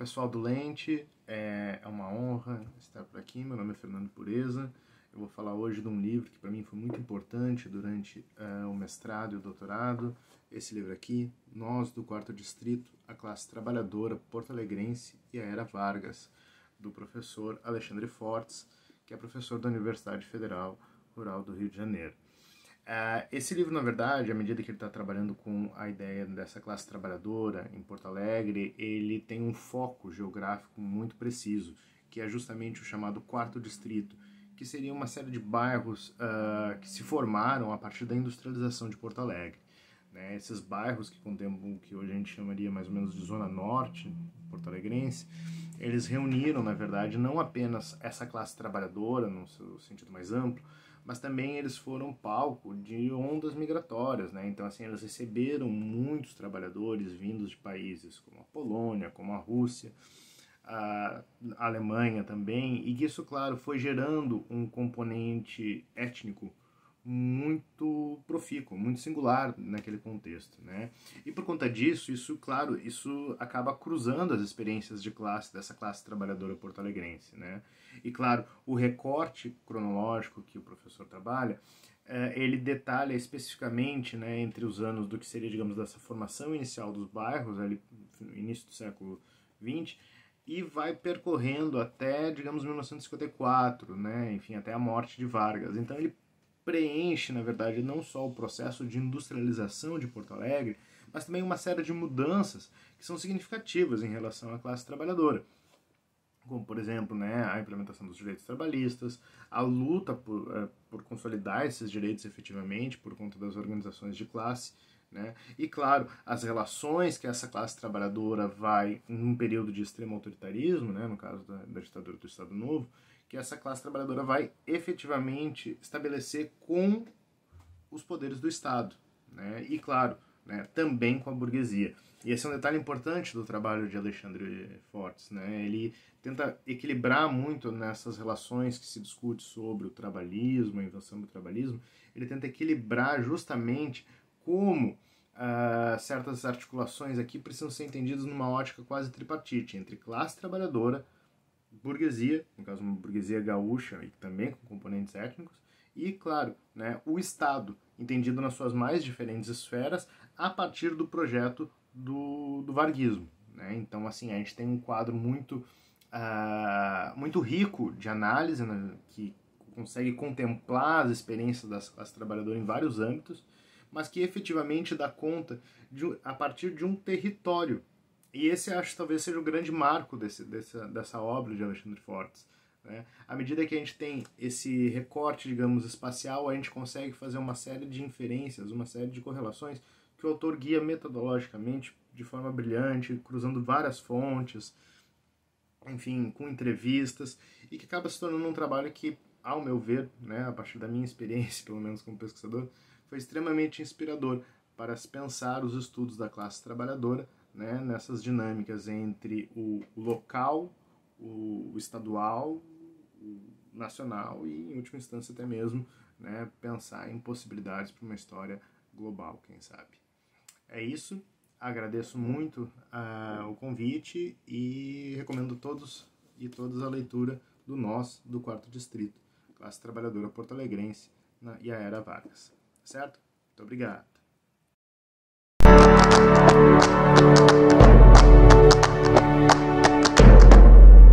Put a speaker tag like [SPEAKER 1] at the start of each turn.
[SPEAKER 1] pessoal do Lente, é uma honra estar por aqui. Meu nome é Fernando Pureza. Eu vou falar hoje de um livro que para mim foi muito importante durante o mestrado e o doutorado. Esse livro aqui, Nós do Quarto Distrito, a Classe Trabalhadora Porto-Alegrense e a Era Vargas, do professor Alexandre Fortes, que é professor da Universidade Federal Rural do Rio de Janeiro. Esse livro, na verdade, à medida que ele está trabalhando com a ideia dessa classe trabalhadora em Porto Alegre, ele tem um foco geográfico muito preciso, que é justamente o chamado Quarto Distrito, que seria uma série de bairros que se formaram a partir da industrialização de Porto Alegre. Né? Esses bairros que contemplam o que hoje a gente chamaria mais ou menos de Zona Norte porto-alegrense, eles reuniram, na verdade, não apenas essa classe trabalhadora, no seu sentido mais amplo, mas também eles foram palco de ondas migratórias, né? Então, assim, eles receberam muitos trabalhadores vindos de países como a Polônia, como a Rússia, a Alemanha também, e que isso, claro, foi gerando um componente étnico muito profícuo, muito singular naquele contexto, né? E por conta disso, claro, isso acaba cruzando as experiências de classe dessa classe trabalhadora porto-alegrense, né? E claro, o recorte cronológico que o professor trabalha, ele detalha especificamente, né, entre os anos do que seria, digamos, dessa formação inicial dos bairros, ali no início do século XX, e vai percorrendo até, digamos, 1954, né? Enfim, até a morte de Vargas. Então ele preenche, na verdade, não só o processo de industrialização de Porto Alegre, mas também uma série de mudanças que são significativas em relação à classe trabalhadora. Como, por exemplo, né, a implementação dos direitos trabalhistas, a luta por consolidar esses direitos efetivamente por conta das organizações de classe, né? E, claro, as relações que essa classe trabalhadora vai, num período de extremo autoritarismo, né, no caso da ditadura do Estado Novo, que essa classe trabalhadora vai efetivamente estabelecer com os poderes do Estado, né? E, claro, né, também com a burguesia. E esse é um detalhe importante do trabalho de Alexandre Fortes, né? Ele tenta equilibrar muito nessas relações que se discute sobre o trabalhismo, a invenção do trabalhismo, ele tenta equilibrar justamente como certas articulações aqui precisam ser entendidas numa ótica quase tripartite, entre classe trabalhadora, burguesia, no caso uma burguesia gaúcha e também com componentes étnicos, e, claro, né, o Estado, entendido nas suas mais diferentes esferas, a partir do projeto do varguismo. Né? Então, assim, a gente tem um quadro muito rico de análise, né, que consegue contemplar as experiências das classes trabalhadoras em vários âmbitos, mas que efetivamente dá conta a partir de um território. E esse, acho, talvez seja o grande marco dessa obra de Alexandre Fortes. Né? À medida que a gente tem esse recorte, digamos, espacial, a gente consegue fazer uma série de inferências, uma série de correlações que o autor guia metodologicamente de forma brilhante, cruzando várias fontes, enfim, com entrevistas, e que acaba se tornando um trabalho que, ao meu ver, né, a partir da minha experiência, pelo menos como pesquisador, foi extremamente inspirador para se pensar os estudos da classe trabalhadora, né, nessas dinâmicas entre o local, o estadual, o nacional e, em última instância, até mesmo, né, pensar em possibilidades para uma história global, quem sabe. É isso, agradeço muito o convite e recomendo todos e todas a leitura do Nós do Quarto Distrito, Classe Trabalhadora Porto-Alegrense e a Era Vargas. Certo? Muito obrigado.